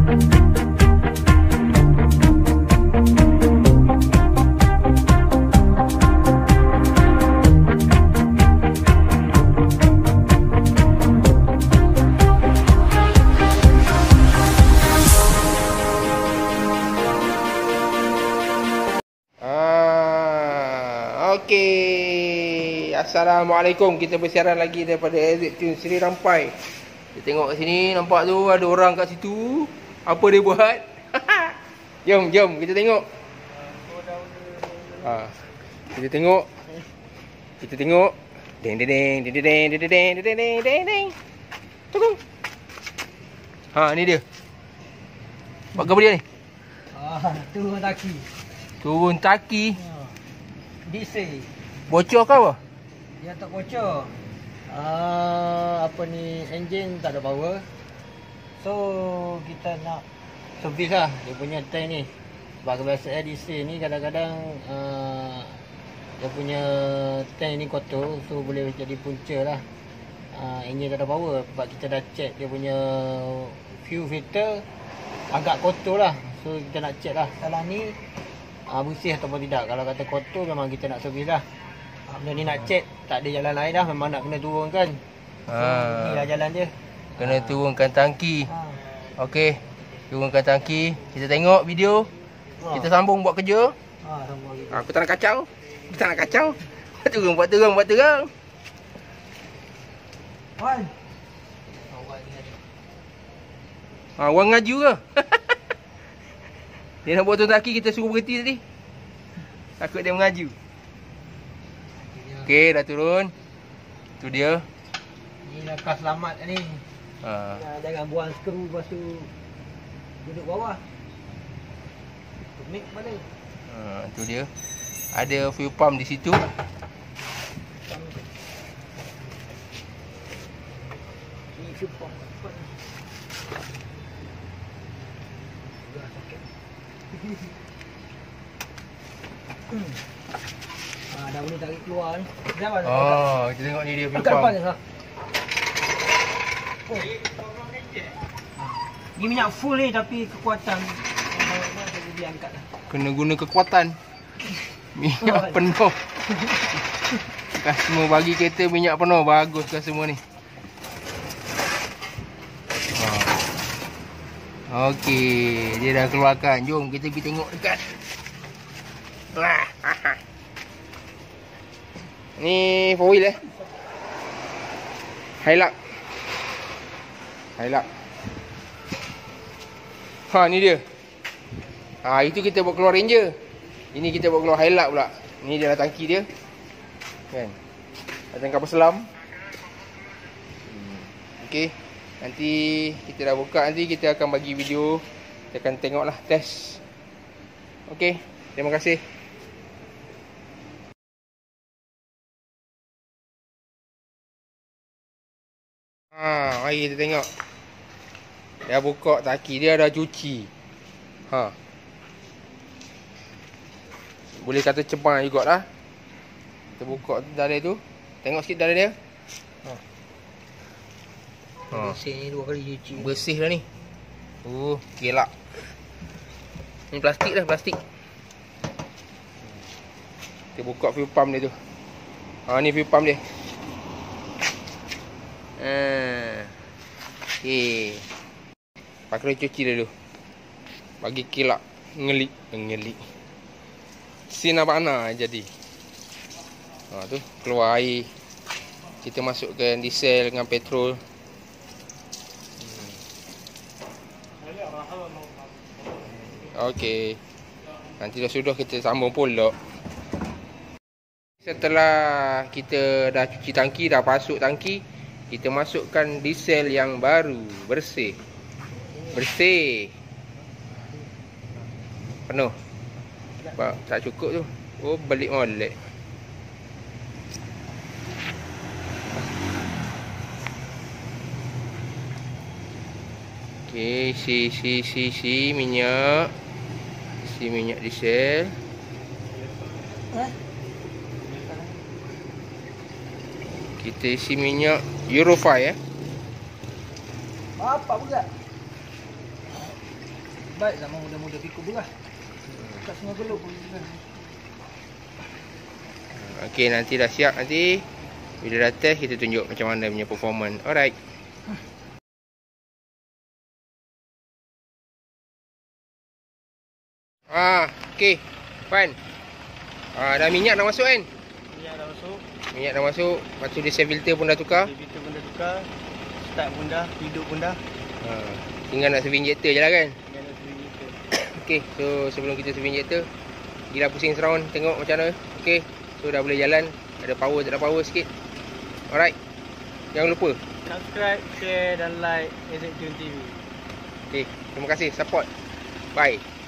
Okey, Assalamualaikum. Kita bersiaran lagi daripada Exit Tune Seri Rampai. Kita tengok kat sini, nampak tu ada orang kat situ. Apa dia buat? Jom kita tengok. Kita tengok. Ding ding ding ding ding ding ding ding ding ding ding. Tunggu. Ni dia. Buat apa dia ni? Turun taki. Turun taki. Diesel. Bocor ke apa? Dia tak bocor. Apa ni, enjin tak ada power. So kita nak servis lah dia punya tank ni. Sebab kebiasaan diesel ni kadang-kadang dia punya tank ni kotor. So boleh jadi punca lah. Enjin tak ada power. Sebab kita dah check dia punya fuel filter agak kotor lah. So kita nak check lah salah ni bersih ataupun tidak. Kalau kata kotor memang kita nak servis lah. Benda ni nak check, tak ada jalan lain dah. Memang nak kena turunkan. So inilah jalan dia. Kena turunkan tangki. Okey, turunkan tangki. Kita tengok video. Kita sambung buat kerja. Aku tak nak kacau. Buat turun. Orang ngaju ke? Dia nak buat turun tangki, kita suruh berhenti tadi. Takut dia mengaju. Okey, dah turun. Tu dia. Ni langkah selamat ni. Jangan buang skru lepas tu duduk bawah. Tumik balik. Tu dia. Ada fuel pump di situ. Ni fuel pump. Dah boleh tarik keluar ni. Kita tengok ni dia fuel pump. Ni minyak full ni tapi kekuatan dia angkat lah. Kena guna kekuatan. Minyak penuh. Customer bagi kereta minyak penuh. Bagus customer ni. Okey, dia dah keluarkan. Jom kita pergi tengok dekat. Ni 4 wheel Hilux. Ni dia. Itu kita buat keluar Ranger. Ini kita buat keluar Hilux pula. Ni dia lah tangki dia. Kan. Ada kapal selam. Okey. Nanti kita dah buka, nanti kita akan bagi video. Kita akan tengoklah test. Okey. Terima kasih. Mari kita tengok. Dah buka taki dia, dah cuci. Boleh kata cebang jugalah. Kita buka dalam tu. Tengok sikit dalam dia. Bersih ni 2 kali cuci. Bersih dah ni. Gelak. Ni plastik dah, plastik. Kita buka fuel pump dia tu. Ni fuel pump dia. Okey. Pakai cuci dulu. Bagi kilap. Ngelik. Sinabana jadi. Tu keluar air. Kita masukkan diesel dengan petrol. Okey. Nanti dah sudah kita sambung pula. Setelah kita dah cuci tangki, dah pasuk tangki, kita masukkan diesel yang baru, bersih. Penuh. Tak cukup tu. Balik molek. Okey, isi minyak. Isi minyak diesel. Kita isi minyak Euro 5 Apa pula? baik zaman muda-muda pikul belah. Tak semua geluk pun. Okey, nanti dah siap nanti. Bila dah test kita tunjuk macam mana punya performance. Alright. Okey. Fine. Dah minyak dah masuk kan? Minyak dah masuk. Minyak dah masuk. Lepas tu dia filter pun dah tukar. Filter pun dah tukar. Start pun dah, hidup pun dah. Tinggal nak servis injektor je lah kan? Tinggal nak servis injektor. Okey, so sebelum kita servis injektor, gila pusing surround tengok macam mana. Okey, so dah boleh jalan. Ada power, tak ada power sikit. Alright. Jangan lupa Subscribe, share dan like AZ Tune TV. Okey, terima kasih support. Bye.